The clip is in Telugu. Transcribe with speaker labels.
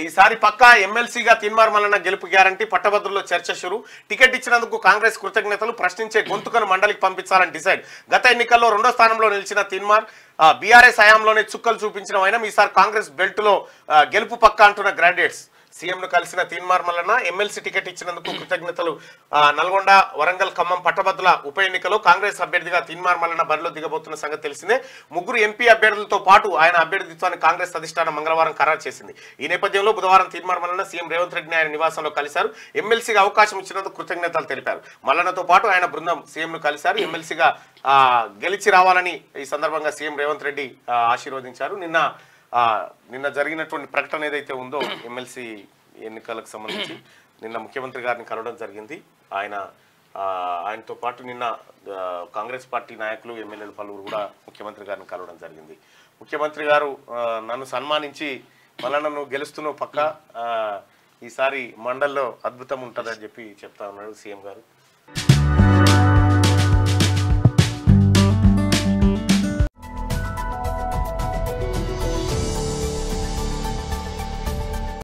Speaker 1: ఈసారి పక్కా ఎమ్మెల్సీగా తీన్మార్ మల్లన్న గెలుపు గ్యారంటీ పట్టభద్రుల్లో చర్చ షురు టికెట్ ఇచ్చినందుకు కాంగ్రెస్ కృతజ్ఞతలు ప్రశ్నించే గొంతుకను మండలికి పంపించాలని డిసైడ్ గత ఎన్నికల్లో 2వ స్థానంలో నిలిచిన తీన్మార్ బీఆర్ఎస్ హయాంలోనే చుక్కలు చూపించిన వైనం ఈసారి కాంగ్రెస్ బెల్ట్ లో గెలుపు పక్కా అంటున్న గ్రాడ్యుయేట్స్ సీఎంను కలిసిన తీన్మార్ మల్లన్న ఎమ్మెల్సీ టికెట్ ఇచ్చినందుకు కృతజ్ఞతలు నల్గొండ వరంగల్ ఖమ్మం పట్టభద్రుల ఉప ఎన్నికలో కాంగ్రెస్ అభ్యర్థిగా తీన్మార్ మల్లన్న బరిలో దిగబోతున్న సంగతి తెలిసిందే 3 ఎంపీ అభ్యర్థులతో పాటు ఆయన అభ్యర్థిత్వాన్ని కాంగ్రెస్ అధిష్టానం మంగళవారం ఖరారు చేసింది ఈ నేపథ్యంలో బుధవారం తీన్మార్ మల్లన్న సీఎం రేవంత్ రెడ్డిని ఆయన నివాసంలో కలిశారు ఎమ్మెల్సీగా అవకాశం ఇచ్చినందుకు కృతజ్ఞతలు తెలిపారు మల్లన్నతో పాటు ఆయన బృందం సీఎంను కలిశారు ఎమ్మెల్సీగా గెలిచి రావాలని ఈ సందర్భంగా సీఎం రేవంత్ రెడ్డి ఆశీర్వదించారు నిన్న జరిగినటువంటి ప్రకటన ఏదైతే ఉందో ఎమ్మెల్సీ ఎన్నికలకు సంబంధించి నిన్న ముఖ్యమంత్రి గారిని కలవడం జరిగింది ఆయనతో పాటు నిన్న కాంగ్రెస్ పార్టీ నాయకులు ఎమ్మెల్యేలు పలువురు కూడా ముఖ్యమంత్రి గారిని కలవడం జరిగింది ముఖ్యమంత్రి గారు నన్ను సన్మానించి మళ్ళా నన్ను గెలుస్తున్నావు పక్క ఈసారి మండల్లో అద్భుతం ఉంటుందని చెప్పి చెప్తా ఉన్నాడు సీఎం గారు